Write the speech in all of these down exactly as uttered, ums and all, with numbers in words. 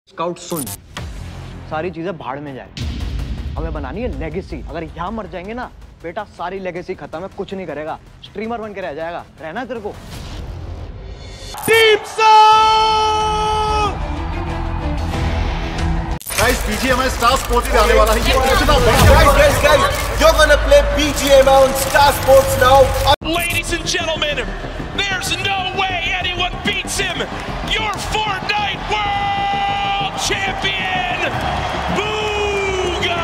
Scout सुन, सारी चीजें भाड़ में जाए, हमें बनानी है लेगेसी। अगर यहाँ मर जाएंगे ना बेटा, सारी लेगेसी खत्म है, कुछ नहीं करेगा, स्ट्रीमर बन के रह जाएगा। रहना है तेरे को। गाइस, बीजीएमआई स्टार स्पोर्ट्स पे आने वाला है। ये कितना बड़ा guys, guys, guys, you're gonna play B G M I on Star Sports now. Ladies and gentlemen, there's no way anyone beats him. Your Fortnite World Champion, Booga!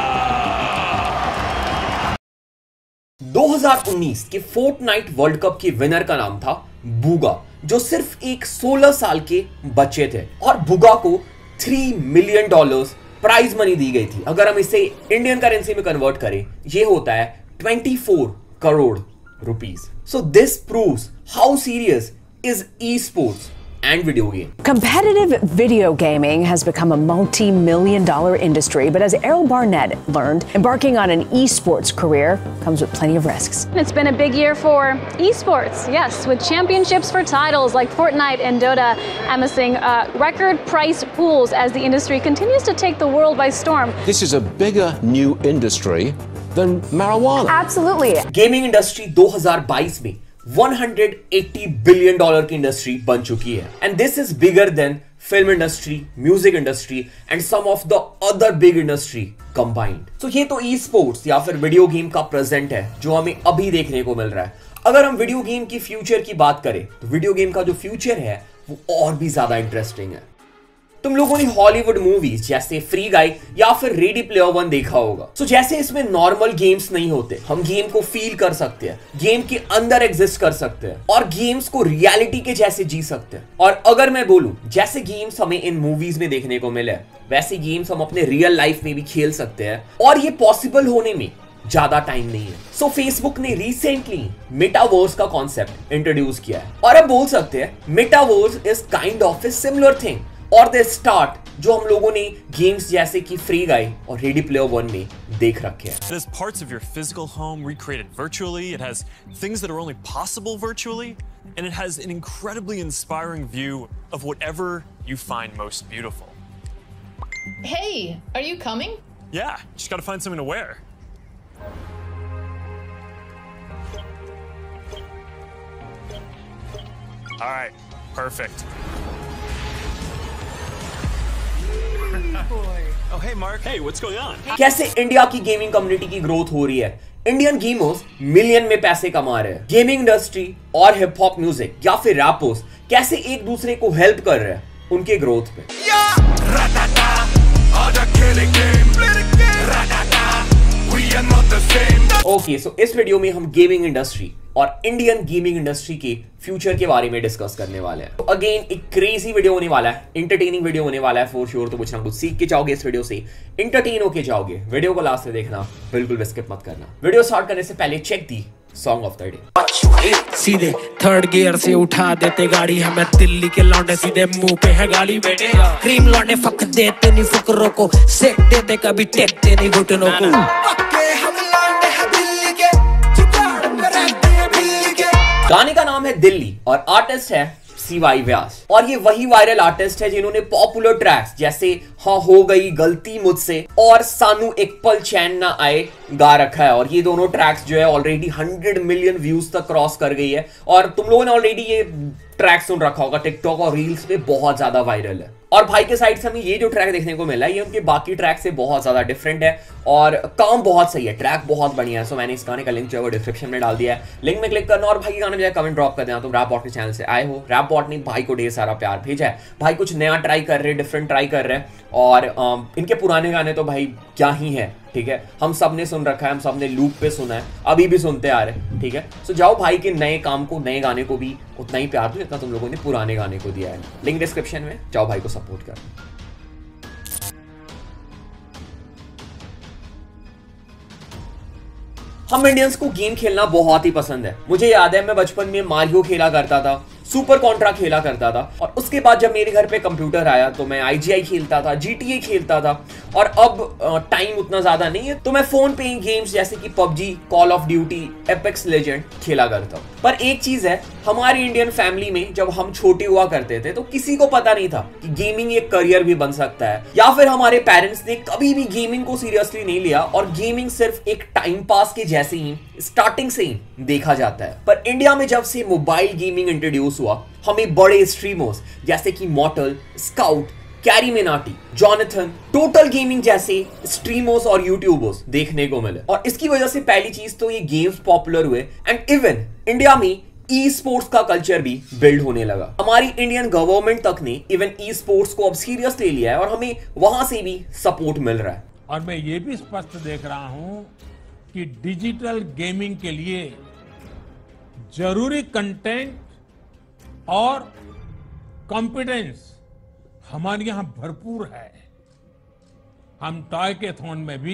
दो हज़ार उन्नीस के फोर्टनाइट वर्ल्ड कप के winner का नाम था बूगा, जो सिर्फ एक सोलह साल के बच्चे थे और बूगा को three million dollars prize money दी गई थी। अगर हम इसे इंडियन करेंसी में कन्वर्ट करें, ये होता है चौबीस crore rupees. So this proves how serious is esports and video game. Competitive video gaming has become a multi-million dollar industry, but as Errol Barnett learned, embarking on an esports career comes with plenty of risks. It's been a big year for esports, yes, with championships for titles like Fortnite and Dota amassing uh, record price pools as the industry continues to take the world by storm. This is a bigger new industry than marijuana. Absolutely. Gaming industry दो हज़ार बाईस में one hundred eighty billion dollar की industry बन चुकी है and this is bigger than film industry, music industry and some of the other big industry combined. So ये तो ई स्पोर्ट्स या फिर वीडियो गेम का प्रेजेंट है जो हमें अभी देखने को मिल रहा है। अगर हम वीडियो गेम की फ्यूचर की बात करें तो वीडियो गेम का जो फ्यूचर है वो और भी ज्यादा इंटरेस्टिंग है। तुम लोगों ने हॉलीवुड मूवीज जैसे फ्री गाय या फिर रेडी प्लेयर वन देखा होगा। सो so, जैसे इसमें नॉर्मल गेम्स नहीं होते, हम गेम को फील कर सकते हैं, गेम के अंदर एग्जिस्ट कर सकते हैं और गेम्स को रियलिटी के जैसे जी सकते हैं। और अगर मैं बोलूं जैसे गेम्स हमें इन मूवीज में देखने को मिले, वैसे गेम्स हम अपने रियल लाइफ में भी खेल सकते हैं और ये पॉसिबल होने में ज्यादा टाइम नहीं है। सो so, फेसबुक ने रिसेंटली मेटावर्स का कॉन्सेप्ट इंट्रोड्यूस किया है और अब बोल सकते हैं metaverse is kind of a similar thing और द स्टार्ट जो हम लोगों ने गेम्स जैसे कि फ्री गाय और रेडी प्लेयर वन में देख रखे हैं। It has parts of your physical home recreated virtually. It has things that are only possible virtually, and it has an incredibly inspiring view of whatever you find most beautiful. Hey, are you coming? Yeah, just got to find something to wear. All right, perfect. Oh, hey Mark. Hey, what's going on? कैसे India की gaming community की growth हो रही है, Indian gamers million में पैसे कमा रहे हैं, गेमिंग इंडस्ट्री और हिप हॉप म्यूजिक या फिर रैपर्स कैसे एक दूसरे को हेल्प कर रहे हैं उनके ग्रोथ पे। ओके, सो इस वीडियो में हम गेमिंग इंडस्ट्री और इंडियन गेमिंग इंडस्ट्री के फ्यूचर के बारे में डिस्कस करने वाले हैं। तो अगेन एक क्रेजी वीडियो होने वाला है, इंटरटेनिंग वीडियो होने वाला है फॉर श्योर। तो कुछ ना कुछ सीख के जाओगे इस वीडियो से, इंटरटेन होके जाओगे। वीडियो को लास्ट से देखना, बिल्कुल भी स्किप मत करना। वीडियो स्टार्ट करने से पहले check the song of the day. सीधे थर्ड गियर से उठा देते गाड़ी, हमें दिल्ली के लौंडे सीधे मुंह पे है गाली बेटे। क्रीम लौंडे फक देते नहीं फुकरों को, सेक देते कभी टेकते नहीं घुटनों को। गाने का नाम है दिल्ली और आर्टिस्ट है सी वाई व्यास। और ये वही वायरल आर्टिस्ट है जिन्होंने पॉपुलर ट्रैक्स जैसे हाँ हो गई गलती मुझसे और सानू एक पल चैन ना आए गा रखा है। और ये दोनों ट्रैक्स जो है ऑलरेडी हंड्रेड मिलियन व्यूज तक क्रॉस कर गई है और तुम लोगों ने ऑलरेडी ये ट्रैक सुन रखा होगा, टिकटॉक और रील्स पे बहुत ज्यादा वायरल है। और भाई के साइड से हमें ये जो ट्रैक देखने को मिला है ये उनके बाकी ट्रैक से बहुत ज्यादा डिफरेंट है और काम बहुत सही है, ट्रैक बहुत बढ़िया है। सो मैंने इस गाने का लिंक जो है वो डिस्क्रिप्शन में डाल दिया है, लिंक में क्लिक करना और भाई के गाने जो है कमेंट ड्रॉप कर देना। तुम रैप बॉट के चैनल से आए हो, रैप बॉट ने भाई को ढेर सारा प्यार भेजा है, भाई कुछ नया ट्राई कर रहे हैं, डिफरेंट ट्राई कर रहे हैं और um, इनके पुराने गाने तो भाई क्या ही है, ठीक है, हम सब ने सुन रखा है, हम सब ने लूप पे सुना है, अभी भी सुनते आ रहे हैं, ठीक है। सो जाओ भाई के नए काम को, नए गाने को भी उतना ही प्यार दो जितना तुम लोगों ने पुराने गाने को दिया है। लिंक डिस्क्रिप्शन में, जाओ भाई को सपोर्ट कर। हम इंडियंस को गेम खेलना बहुत ही पसंद है। मुझे याद है मैं बचपन में मारियो खेला करता था, सुपर कॉन्ट्रा खेला करता था, और उसके बाद जब मेरे घर पे कंप्यूटर आया तो मैं आई जी आई खेलता था, जी टी ए खेलता था, और अब टाइम उतना ज्यादा नहीं है तो मैं फोन पे ही गेम्स जैसे कि PUBG, Call of Duty, Apex legend खेला करता हूँ। पर एक चीज है, हमारी इंडियन फैमिली में जब हम छोटे हुआ करते थे तो किसी को पता नहीं था कि गेमिंग एक करियर भी बन सकता है, या फिर हमारे पेरेंट्स ने कभी भी गेमिंग को सीरियसली नहीं लिया और गेमिंग सिर्फ एक टाइम पास के जैसे ही स्टार्टिंग से ही देखा जाता है। पर इंडिया में जब से मोबाइल गेमिंग इंट्रोड्यूस हुआ, हमें बड़े स्ट्रीमर्स जैसे कि Mortal, Scout, CarryMinati, Jonathan, Total Gaming जैसे स्ट्रीमर्स और यूट्यूबर्स देखने को मिले, और इसकी वजह से पहली चीज तो ये गेम्स पॉपुलर हुए, एंड इवन इंडिया में ई स्पोर्ट्स का कल्चर भी बिल्ड होने लगा। हमारी इंडियन गवर्नमेंट तक ने इवन ई स्पोर्ट्स को अब सीरियस ले लिया है और हमें वहां से भी सपोर्ट मिल रहा है। और मैं ये भी स्पष्ट देख रहा हूं कि डिजिटल गेमिंग के लिए जरूरी कंटेंट और कॉम्पिटेंस हमारे यहां भरपूर है। हम टॉय के थॉन में भी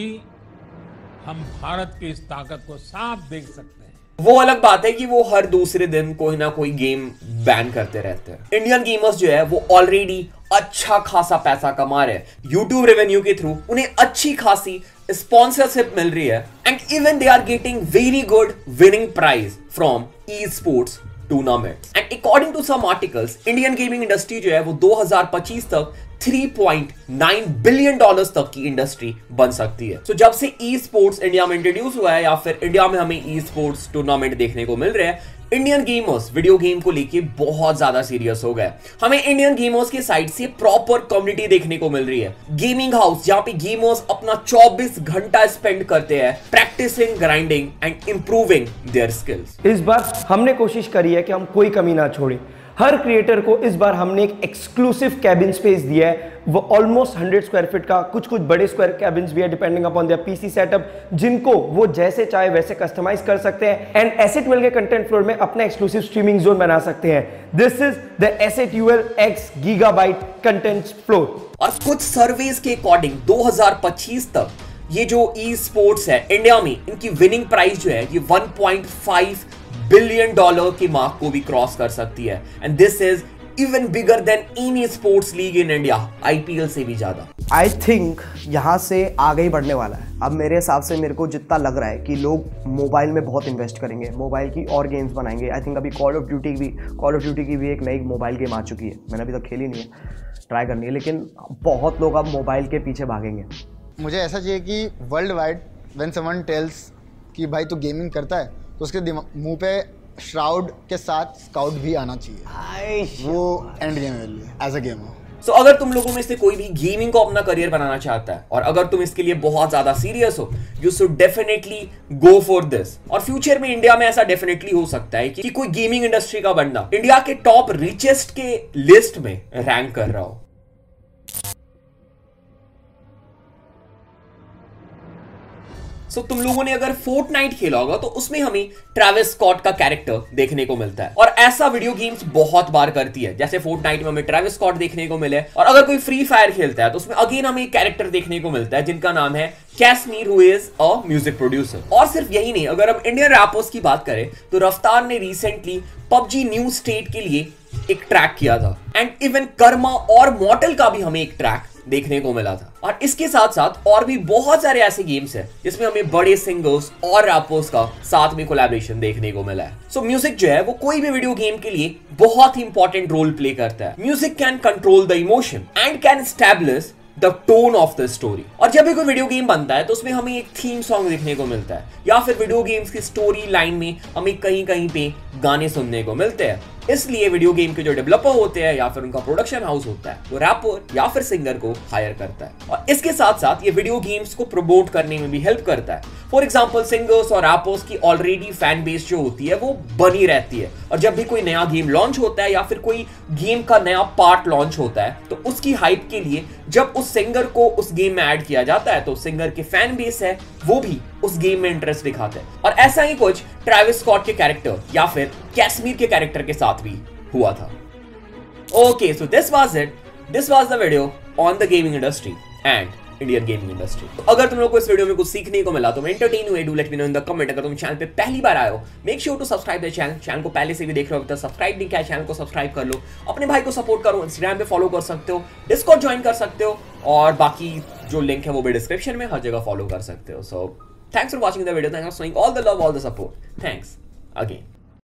हम भारत की इस ताकत को साफ देख सकते हैं। वो अलग बात है कि वो हर दूसरे दिन कोई ना कोई गेम बैन करते रहते हैं। इंडियन गेमर्स जो है वो ऑलरेडी अच्छा खासा पैसा कमा रहे हैं यूट्यूब रेवेन्यू के थ्रू, उन्हें अच्छी खासी स्पॉन्सरशिप मिल रही है, and even they are getting very good winning prize from esports tournaments. And according to some articles, Indian gaming industry जो है वो दो हज़ार पच्चीस तक तीन पॉइंट नौ बिलियन डॉलर्स तक की इंडस्ट्री बन सकती है। तो so, जब से ई स्पोर्ट्स इंडिया में इंट्रोड्यूस हुआ है या फिर इंडिया में हमें ई स्पोर्ट्स टूर्नामेंट देखने को मिल रहे हैं, इंडियन गेमर्स वीडियो गेम को लेके बहुत ज्यादा सीरियस हो गए। हमें इंडियन गेमर्स के साइड से प्रॉपर कम्युनिटी देखने को मिल रही है, गेमिंग हाउस जहां पे गेमर्स अपना चौबीस घंटा स्पेंड करते हैं practising, grinding and improving their skills. इस बार हमने कोशिश करी है कि हम कोई कमी ना छोड़ें। हर क्रिएटर को इस बार हमने एक एक्सक्लूसिव कैबिन स्पेस दिया है, वो ऑलमोस्ट हंड्रेड स्क्वायर फीट का, कुछ कुछ बड़े स्क्वायर कैबिन्स भी है depending upon their PC setup, जिनको वो जैसे चाहे वैसे कस्टमाइज कर सकते हैं, एंड एसेट वेल के कंटेंट फ्लोर में अपना एक्सक्लूसिव स्ट्रीमिंग जोन बना सकते हैं। This is the S8UL x Gigabyte content floor. और कुछ सर्वेस के अकॉर्डिंग दो हज़ार पच्चीस तक ये जो ई स्पोर्ट्स है इंडिया में, इनकी विनिंग प्राइस जो है ये one point five billion dollar की मार्क को भी क्रॉस कर सकती है, and this is even bigger than any sports league in India, IPL से भी ज्यादा। आई थिंक यहाँ से आगे ही बढ़ने वाला है। अब मेरे हिसाब से मेरे को जितना लग रहा है कि लोग मोबाइल में बहुत इन्वेस्ट करेंगे, मोबाइल की और गेम्स बनाएंगे। आई थिंक अभी कॉल ऑफ ड्यूटी भी कॉल ऑफ ड्यूटी की भी एक नई मोबाइल गेम आ चुकी है, मैंने अभी तक खेली नहीं है, ट्राई करनी है, लेकिन बहुत लोग अब मोबाइल के पीछे भागेंगे। मुझे ऐसा चाहिए कि worldwide when someone tells कि भाई तू गेमिंग करता है तो उसके मुंह पे श्राउड के साथ स्काउट भी आना चाहिए, वो end game as a gamer. So so, अगर तुम लोगों में से कोई भी गेमिंग को अपना करियर बनाना चाहता है और अगर तुम इसके लिए बहुत ज्यादा सीरियस हो, you should definitely go for this. और फ्यूचर में इंडिया में ऐसा डेफिनेटली हो सकता है कि, कि कोई गेमिंग इंडस्ट्री का बंदा इंडिया के टॉप रिचेस्ट के लिस्ट में रैंक कर रहा हो। सो so, तुम लोगों ने अगर फोर्टनाइट खेला होगा तो उसमें हमें ट्रैविस स्कॉट का कैरेक्टर देखने को मिलता है, और ऐसा वीडियो गेम्स बहुत बार करती है। जैसे फोर्टनाइट में हमें ट्रैविस स्कॉट देखने को मिले, और अगर कोई फ्री फायर खेलता है तो उसमें अगेन हमें एक कैरेक्टर देखने को मिलता है जिनका नाम है Casimir, who is a music producer. और सिर्फ यही नहीं, अगर हम इंडियन रैपर्स की बात करें तो रफ्तार ने रिसेंटली पबजी न्यू स्टेट के लिए एक ट्रैक किया था, एंड इवन कर्मा और मॉर्टल का भी हमें एक ट्रैक देखने को मिला था। और इसके साथ साथ और भी बहुत सारे ऐसे गेम्स हैं जिसमें हमें बड़े सिंगर्स और रैपर्स का साथ में कोलैबोरेशन देखने को मिला है। सो so, म्यूजिक जो है वो कोई भी वीडियो गेम के लिए बहुत ही इंपॉर्टेंट रोल प्ले करता है। Music can control the emotion and can establish the tone of the story. और जब भी कोई वीडियो गेम बनता है तो उसमें हमें एक थीम सॉन्ग देखने को मिलता है, या फिर वीडियो गेम्स की स्टोरी लाइन में हमें कहीं कहीं पे गाने सुनने को मिलते हैं। इसलिए वीडियो गेम के जो डेवलपर होते हैं या फिर उनका प्रोडक्शन हाउस होता है वो रैपर या फिर सिंगर को हायर करता है, और इसके साथ साथ ये वीडियो गेम्स को प्रमोट करने में भी हेल्प करता है। फॉर एग्जांपल सिंगर्स और रैपर्स की ऑलरेडी फैन बेस जो होती है वो बनी रहती है, और जब भी कोई नया गेम लॉन्च होता है या फिर कोई गेम का नया पार्ट लॉन्च होता है तो उसकी हाइप के लिए जब उस सिंगर को उस गेम में ऐड किया जाता है तो सिंगर के फैन बेस है वो भी उस गेम में इंटरेस्ट दिखाते हैं। और ऐसा ही कुछ ट्रैविस स्कॉट के कैरेक्टर या फिर कैसमीर के कैरेक्टर के साथ भी हुआ था। Okay, so this was it this was the video on the gaming industry and Indian gaming industry. अगर तुम लोग को इस वीडियो में कुछ सीखने को मिला तो मैं एंटरटेन हुए, do let me know in the comment. अगर तुम चैनल पे पहली बार आए हो, make sure to subscribe the channel. Channel को पहले से भी देख रहे हो तो सब्सक्राइब नहीं किया, चैनल को सब्सक्राइब कर लो। अपने भाई को सपोर्ट करो, इंस्टाग्राम पे फॉलो कर सकते हो, डिस्कॉर्ड ज्वाइन कर सकते हो, और बाकी जो लिंक है वो भी डिस्क्रिप्शन में, हर जगह फॉलो कर सकते हो। So thanks for watching the video, thanks for showing all the love, all the support, thanks again.